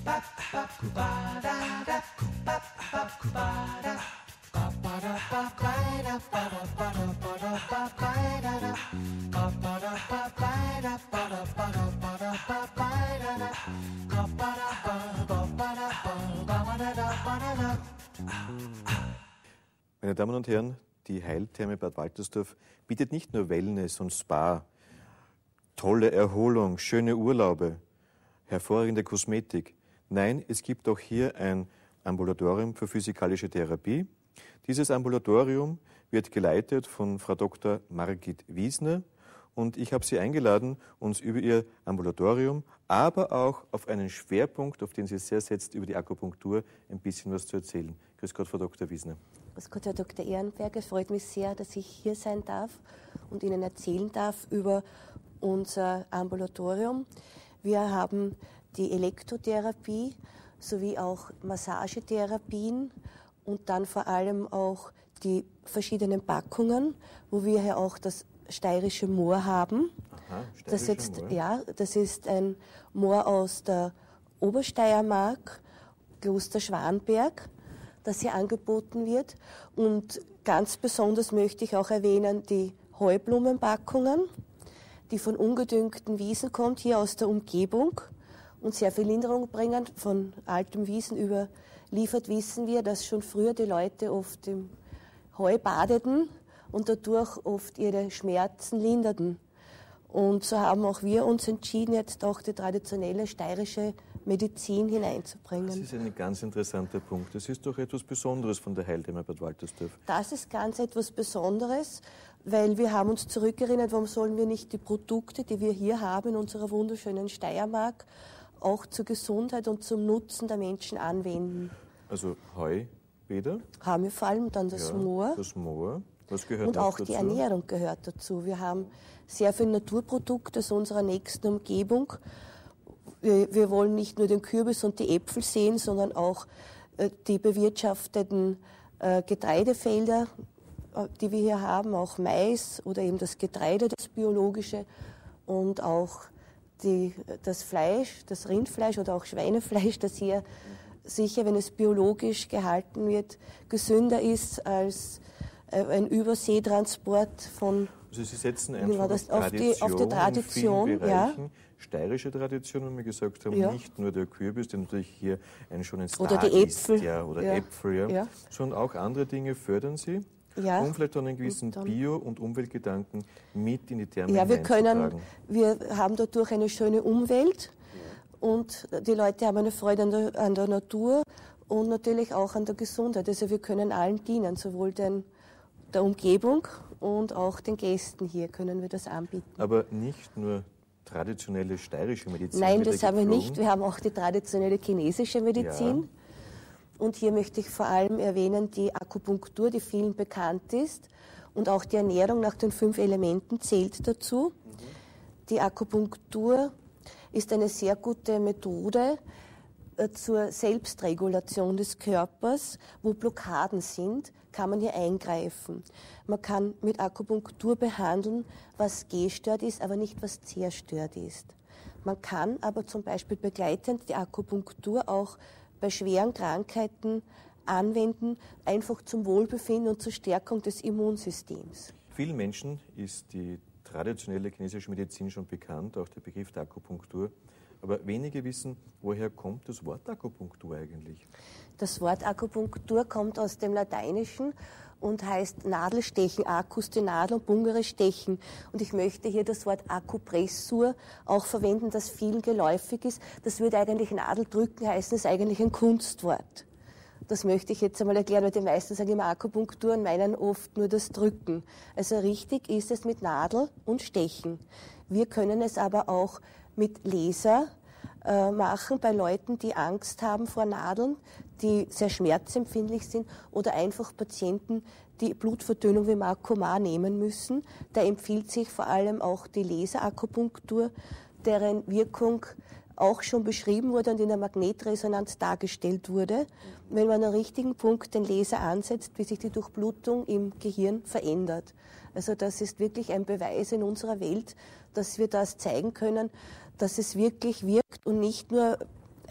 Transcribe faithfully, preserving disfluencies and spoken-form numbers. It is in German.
Meine Damen und Herren, die Heiltherme Bad Waltersdorf bietet nicht nur Wellness und Spa, tolle Erholung, schöne Urlaube, hervorragende Kosmetik. Nein, es gibt auch hier ein Ambulatorium für physikalische Therapie. Dieses Ambulatorium wird geleitet von Frau Doktor Margit Wiesner und ich habe Sie eingeladen, uns über Ihr Ambulatorium, aber auch auf einen Schwerpunkt, auf den sie sehr setzt, über die Akupunktur, ein bisschen was zu erzählen. Grüß Gott, Frau Doktor Wiesner. Grüß Gott, Herr Doktor Ehrenberger. Es freut mich sehr, dass ich hier sein darf und Ihnen erzählen darf über unser Ambulatorium. Wir haben die Elektrotherapie sowie auch Massagetherapien und dann vor allem auch die verschiedenen Packungen, wo wir hier auch das steirische Moor haben. Aha, das, jetzt, Moor. Ja, das ist ein Moor aus der Obersteiermark, Kloster Schwanberg, das hier angeboten wird. Und ganz besonders möchte ich auch erwähnen die Heublumenpackungen, die von ungedüngten Wiesen kommt, hier aus der Umgebung und sehr viel Linderung bringen. Von altem Wiesen überliefert wissen wir, dass schon früher die Leute oft im Heu badeten und dadurch oft ihre Schmerzen linderten. Und so haben auch wir uns entschieden, jetzt auch die traditionelle steirische Medizin hineinzubringen. Das ist ein ganz interessanter Punkt. Das ist doch etwas Besonderes von der Heiltherme Bad Waltersdorf. Das ist ganz etwas Besonderes, weil wir haben uns zurückerinnert, warum sollen wir nicht die Produkte, die wir hier haben in unserer wunderschönen Steiermark, auch zur Gesundheit und zum Nutzen der Menschen anwenden. Also Heubäder? Haben wir vor allem dann das ja, Moor. Das Moor. Was gehört und auch dazu? Die Ernährung gehört dazu. Wir haben sehr viele Naturprodukte aus unserer nächsten Umgebung. Wir, wir wollen nicht nur den Kürbis und die Äpfel sehen, sondern auch äh, die bewirtschafteten äh, Getreidefelder, äh, die wir hier haben, auch Mais oder eben das Getreide, das biologische, und auch die, das Fleisch, das Rindfleisch oder auch Schweinefleisch, das hier sicher, wenn es biologisch gehalten wird, gesünder ist als äh, ein Überseetransport von... Also Sie setzen einfach das, auf, auf, die, auf die Tradition, in vielen Bereichen, ja. Steirische Tradition, wenn wir gesagt haben, ja. nicht nur der Kürbis, der natürlich hier ein schon ein Star oder die Äpfel, ist, ja, oder ja. Äpfel, ja, ja. sondern auch andere Dinge fördern Sie, ja. um vielleicht dann einen gewissen dann, Bio- und Umweltgedanken mit in die Therme ja, wir können, hineinzutragen. wir haben dadurch eine schöne Umwelt ja. und die Leute haben eine Freude an der, an der Natur und natürlich auch an der Gesundheit. Also wir können allen dienen, sowohl den, der Umgebung und auch den Gästen hier können wir das anbieten. Aber nicht nur traditionelle steirische Medizin. Nein, das haben wir nicht. Wir haben auch die traditionelle chinesische Medizin. Ja. Und hier möchte ich vor allem erwähnen die Akupunktur, die vielen bekannt ist. Und auch die Ernährung nach den fünf Elementen zählt dazu. Mhm. Die Akupunktur ist eine sehr gute Methode äh, zur Selbstregulation des Körpers. Wo Blockaden sind, kann man hier eingreifen. Man kann mit Akupunktur behandeln, was gestört ist, aber nicht was zerstört ist. Man kann aber zum Beispiel begleitend die Akupunktur auch bei schweren Krankheiten anwenden, einfach zum Wohlbefinden und zur Stärkung des Immunsystems. Vielen Menschen ist die traditionelle chinesische Medizin schon bekannt, auch der Begriff der Akupunktur. Aber wenige wissen, woher kommt das Wort Akupunktur eigentlich? Das Wort Akupunktur kommt aus dem Lateinischen und heißt Nadelstechen, Akkus, die Nadel, und Pungere stechen. Und ich möchte hier das Wort Akupressur auch verwenden, das vielen geläufig ist. Das würde eigentlich Nadeldrücken heißen, ist eigentlich ein Kunstwort. Das möchte ich jetzt einmal erklären, weil die meisten sagen immer Akupunktur und meinen oft nur das Drücken. Also richtig ist es mit Nadel und Stechen. Wir können es aber auch mit Laser äh, machen bei Leuten, die Angst haben vor Nadeln, die sehr schmerzempfindlich sind, oder einfach Patienten, die Blutverdünnung wie Makoma nehmen müssen. Da empfiehlt sich vor allem auch die Laserakupunktur, deren Wirkung auch schon beschrieben wurde und in der Magnetresonanz dargestellt wurde, wenn man am richtigen Punkt den Laser ansetzt, wie sich die Durchblutung im Gehirn verändert. Also das ist wirklich ein Beweis in unserer Welt, dass wir das zeigen können, dass es wirklich wirkt und nicht nur